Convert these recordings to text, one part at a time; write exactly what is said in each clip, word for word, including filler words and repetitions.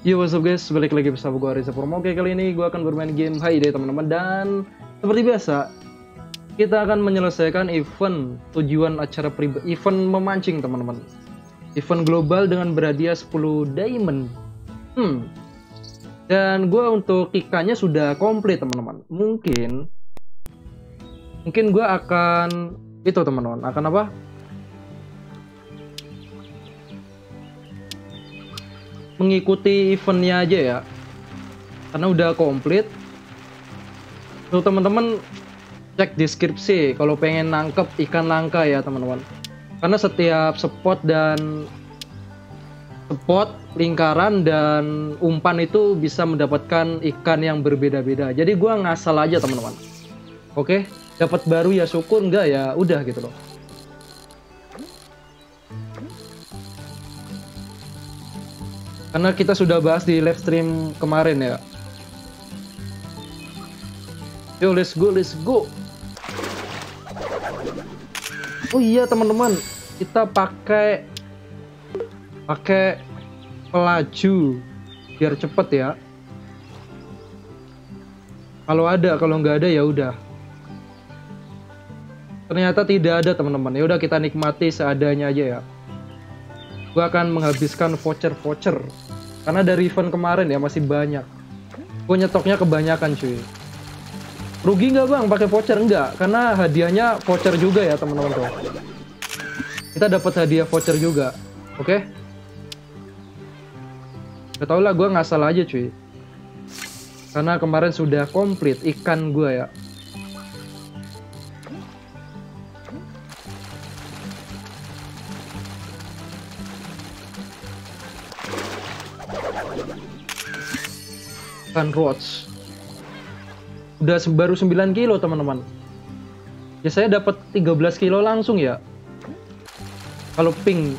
Yo, what's up guys, balik lagi bersama gue Reza Purmo. Oke, kali ini gue akan bermain game Hay Day teman-teman. Dan seperti biasa, kita akan menyelesaikan event tujuan acara pribadi, event memancing teman-teman. Event global dengan berhadiah sepuluh diamond. Hmm. Dan gue untuk ikannya sudah komplit teman-teman. Mungkin Mungkin gue akan itu teman-teman, akan apa? Mengikuti eventnya aja ya, karena udah komplit. Tuh teman-teman, cek deskripsi kalau pengen nangkep ikan langka ya teman-teman, karena setiap spot dan spot lingkaran dan umpan itu bisa mendapatkan ikan yang berbeda-beda. Jadi gua ngasal aja teman-teman. Oke, dapat baru ya syukur, enggak ya udah gitu loh. Karena kita sudah bahas di live stream kemarin ya. Yo, let's go, let's go. Oh iya teman-teman, kita pakai pakai pelaju biar cepet ya. Kalau ada, kalau nggak ada ya udah. Ternyata tidak ada teman-teman. Ya udah, kita nikmati seadanya aja ya. Gue akan menghabiskan voucher-voucher karena dari event kemarin ya masih banyak. Gue nyetoknya kebanyakan cuy. Rugi nggak bang pakai voucher? Enggak, karena hadiahnya voucher juga ya teman-teman tuh. Kita dapat hadiah voucher juga. Oke? Gak tau lah, gue ngasal aja cuy. Karena kemarin sudah komplit ikan gue ya. Ikan roach udah baru sembilan kilo teman-teman. Biasanya dapat tiga belas kilo langsung ya kalau pink.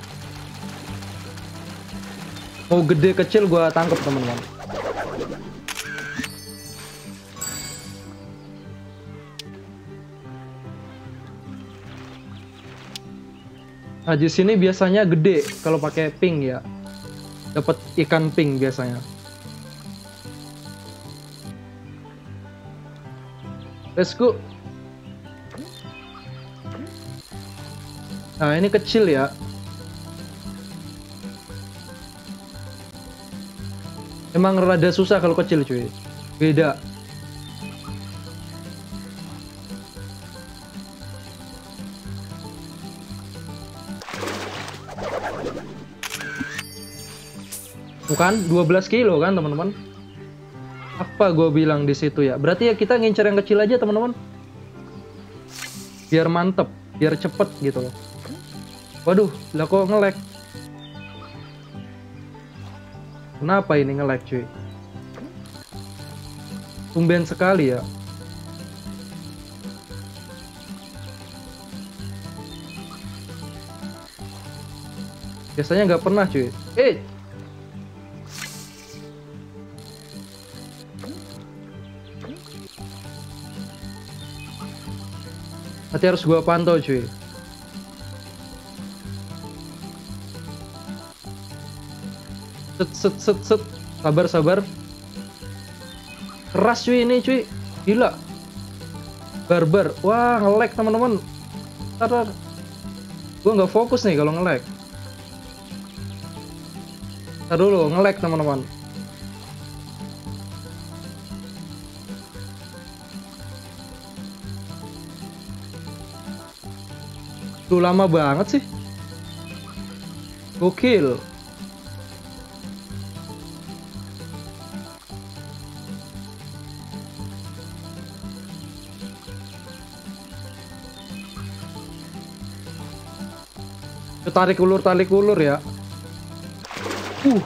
Mau gede kecil gua tangkep teman-teman. Nah di sini biasanya gede kalau pakai pink ya, dapat ikan pink biasanya. Let's go. Nah ini kecil ya. Emang rada susah kalau kecil cuy. Beda. Bukan dua belas kilo kan teman-teman? Apa gue bilang di situ ya? Berarti ya kita ngincer yang kecil aja teman-teman. Biar mantep, biar cepet gitu loh. Waduh, lah kok nge-lag? Kenapa ini nge-lag cuy? Tumben sekali ya. Biasanya nggak pernah cuy. Eh! Nanti harus gua pantau cuy. Set set set set. Sabar sabar. Keras cuy ini cuy. Gila. Barbar. Wah nge-lag teman-teman. Ntar gua nggak fokus nih kalau nge-lag. Ntar dulu nge-lag teman-teman. Tuh lama banget sih. Gokil. Tarik ulur, tarik ulur ya. Uh.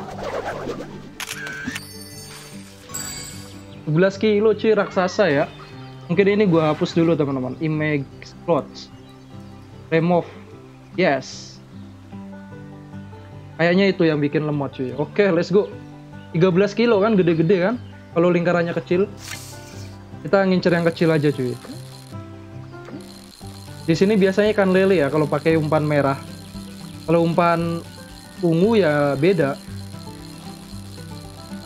sebelas kilo cuy, raksasa ya. Mungkin ini gua hapus dulu teman-teman. Image plots. Remove. Yes. Kayaknya itu yang bikin lemot cuy. Oke, let's go. tiga belas kilo kan, gede-gede kan. Kalau lingkarannya kecil. Kita ngincer yang kecil aja cuy. Di sini biasanya ikan lele ya kalau pakai umpan merah. Kalau umpan ungu ya beda.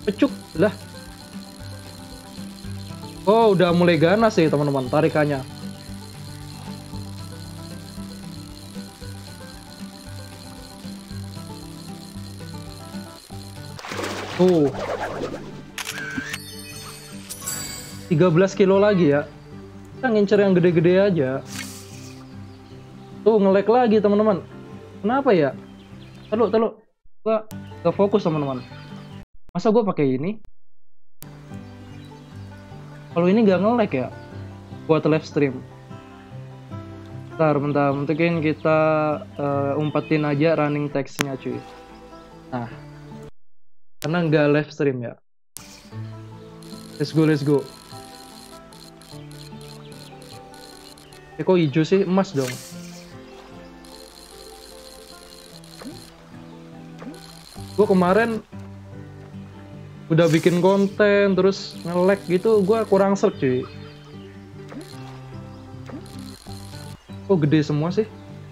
Pecuk lah. Oh, udah mulai ganas sih teman-teman tarikannya. Tuh. tiga belas kilo lagi ya. Kita ngincer yang gede-gede aja. Tuh nge-lag lagi teman-teman. Kenapa ya? Teluk, teluk. Gua gak fokus teman-teman. Masa gue pakai ini? Kalau ini gak nge-lag ya? Buat live stream. Bentar, bentar. Mungkin kita uh, umpetin aja running text-nya cuy. Nah. Karena nggak live stream ya. Let's go, let's go. Eh kok hijau sih? Emas dong. Gue kemarin udah bikin konten terus nge-lag gitu, gue kurang serg cuy. Kok gede semua sih?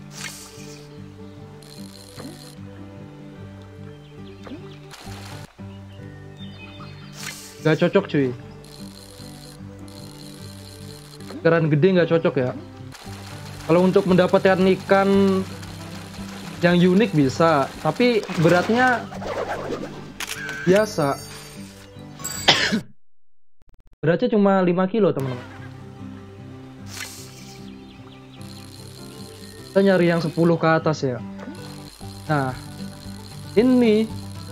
Gak cocok cuy. Keran gede gak cocok ya. Kalau untuk mendapatkan ikan yang unik bisa, tapi beratnya biasa. Beratnya cuma lima kilo teman-teman. Kita nyari yang sepuluh ke atas ya. Nah, ini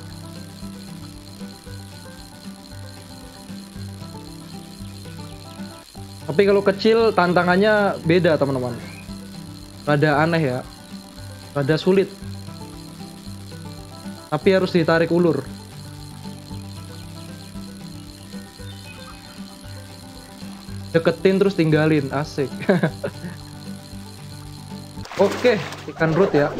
tapi kalau kecil tantangannya beda teman-teman. Rada aneh ya. Rada sulit. Tapi harus ditarik ulur. Deketin terus tinggalin, asik. Oke, ikan root ya.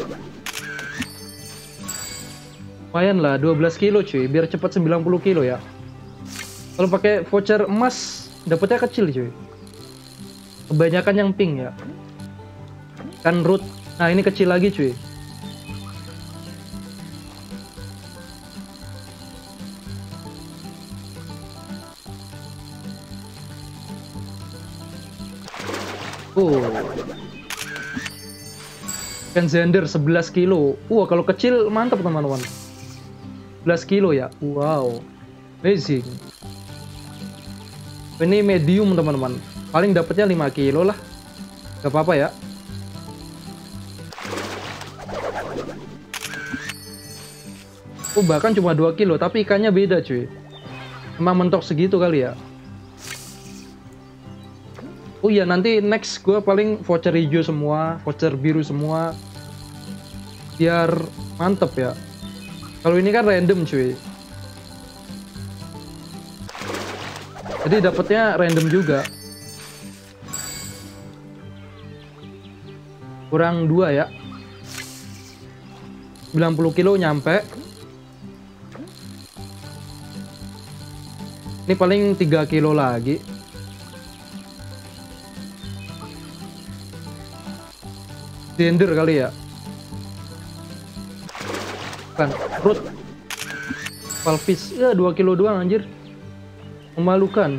Lumayan lah, dua belas kilo cuy, biar cepat sembilan puluh kilo ya. Kalau pakai voucher emas, dapetnya kecil cuy. Kebanyakan yang pink ya. Ikan root. Nah, ini kecil lagi cuy. Oh. Ikan zender sebelas kilo. Wah, kalau kecil mantap teman-teman. sebelas kilo ya. Wow. Amazing. Ini medium teman-teman. Paling dapatnya lima kilo lah. Gak apa-apa ya. Oh, bahkan cuma dua kilo, tapi ikannya beda cuy. Emang mentok segitu kali ya. Oh iya, nanti next gue paling voucher hijau semua, voucher biru semua. Biar mantep ya. Kalau ini kan random cuy. Jadi dapetnya random juga. Kurang dua ya. sembilan puluh kilo nyampe. Ini paling tiga kilo lagi. Zender kali ya. Kan root palfish ya, dua kilo doang anjir. Memalukan.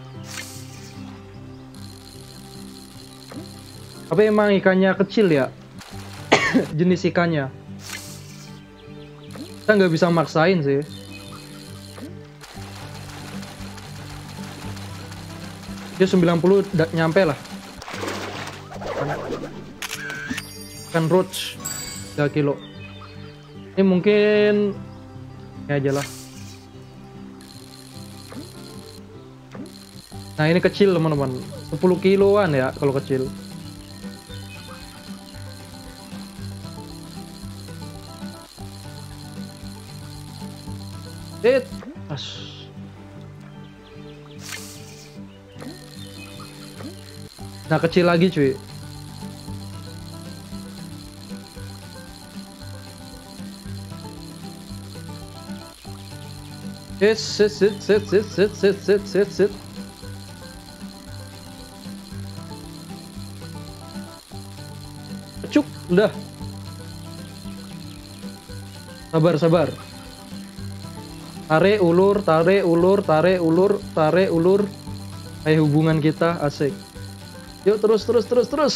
Tapi emang ikannya kecil ya. Jenis ikannya. Kita nggak bisa maksain sih. Dia sembilan puluh nyampe lah. Kan roach tiga kilo. Ini mungkin ini aja lah. Nah, ini kecil teman-teman. sepuluh kiloan ya kalau kecil. It. As. Nah, kecil lagi cuy. Sit, sit, sit, sit, sit, sit, sit, sit, sit, sit. Cuk, udah. Sabar, sabar. Tarik ulur, tarik ulur, tarik ulur, tarik ulur. Kayak hubungan kita asik. Yuk terus terus terus terus.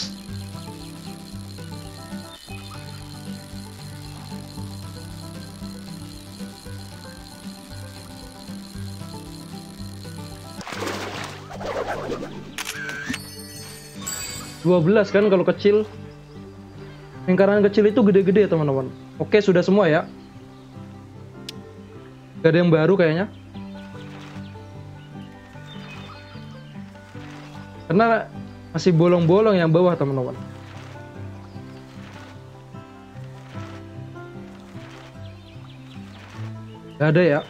dua belas kan kalau kecil. Lingkaran kecil itu gede-gede teman-teman. Oke sudah semua ya. Gak ada yang baru kayaknya. Karena masih bolong-bolong yang bawah teman-teman. Gak ada ya.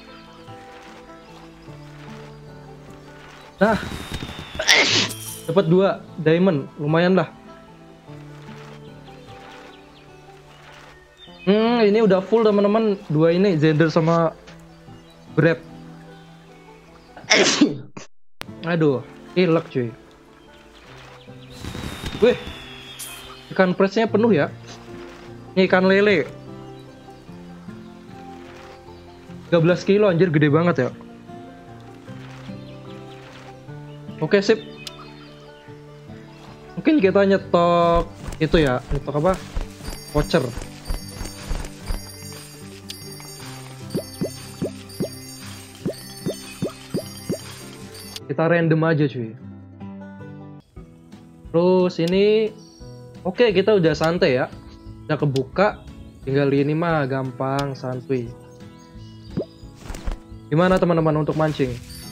Nah, dapat dua diamond, lumayan lah. Hmm, ini udah full teman-teman. Dua ini Zender sama Brave. Aduh, ilek cuy. Wih, ikan presnya penuh ya. Ini ikan lele. tiga belas kilo anjir, gede banget ya. Oke sip. Mungkin kita nyetok itu ya, nyetok apa? Voucher. Kita random aja cuy. Terus ini oke, kita udah santai ya. Udah kebuka. Tinggal ini mah gampang, santuy. Gimana teman-teman untuk mancing?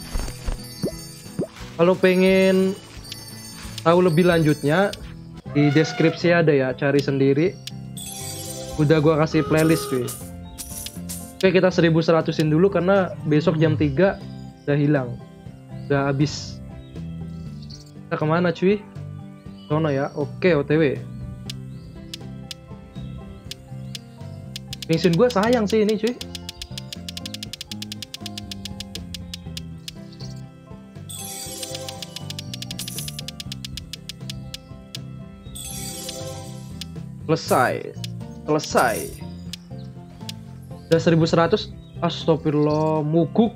Kalau pengen tahu lebih lanjutnya, di deskripsi ada ya, cari sendiri. Udah gua kasih playlist cuy. Oke, kita seribu seratus-in dulu karena besok jam tiga udah hilang. Udah habis. Kita kemana cuy? Sono ya. Oke, O T W. Bensin gua sayang sih ini cuy. Selesai. Selesai. Udah seribu seratus. Astagfirullah, muguk.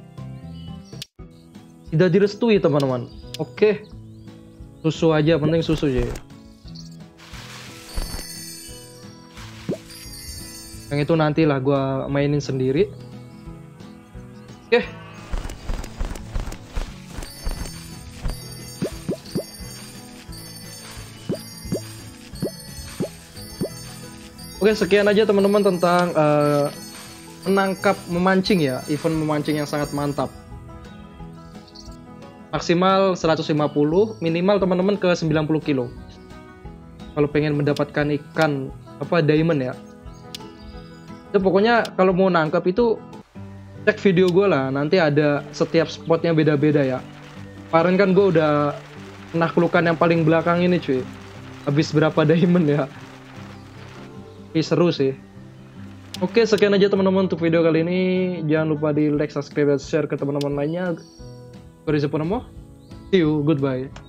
Tidak direstui teman-teman. Oke. Susu aja, penting susu aja. Yang itu nantilah gua mainin sendiri. Oke. Oke, sekian aja teman-teman tentang uh, menangkap memancing ya, event memancing yang sangat mantap. Maksimal seratus lima puluh, minimal teman-teman ke sembilan puluh kilo. Kalau pengen mendapatkan ikan apa diamond ya. Itu pokoknya kalau mau nangkap itu cek video gue lah, nanti ada setiap spotnya beda-beda ya. Kemarin kan gue udah menaklukan yang paling belakang ini cuy. Habis berapa diamond ya. Ini seru sih. Oke, sekian aja teman-teman untuk video kali ini. Jangan lupa di like, subscribe, dan share ke teman-teman lainnya. Gue Riza Purnomo. See you, goodbye.